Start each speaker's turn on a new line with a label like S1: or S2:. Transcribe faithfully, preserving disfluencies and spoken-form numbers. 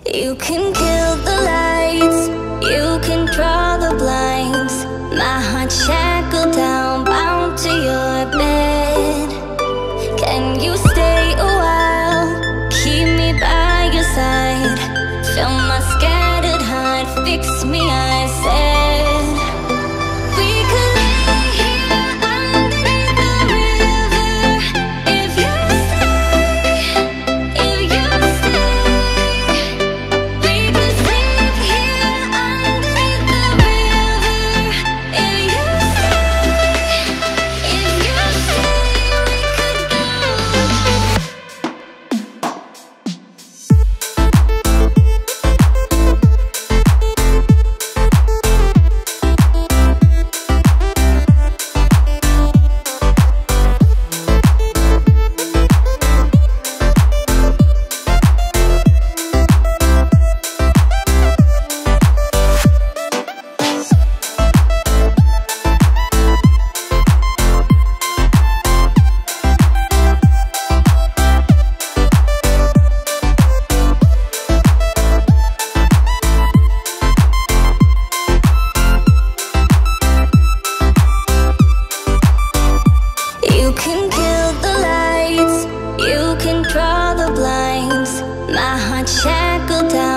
S1: You can kill the lights, you can draw the blinds. My heart shackled down, bound to your bed. Can you stay a while, keep me by your side? Fill my scattered heart, fix me, I said. We could lay here underneath the river. If you stay, if you stay, we could sleep here underneath the river. If you stay, if you stay, we could go. You can kill the lights, you can draw the blinds. My heart shackled down.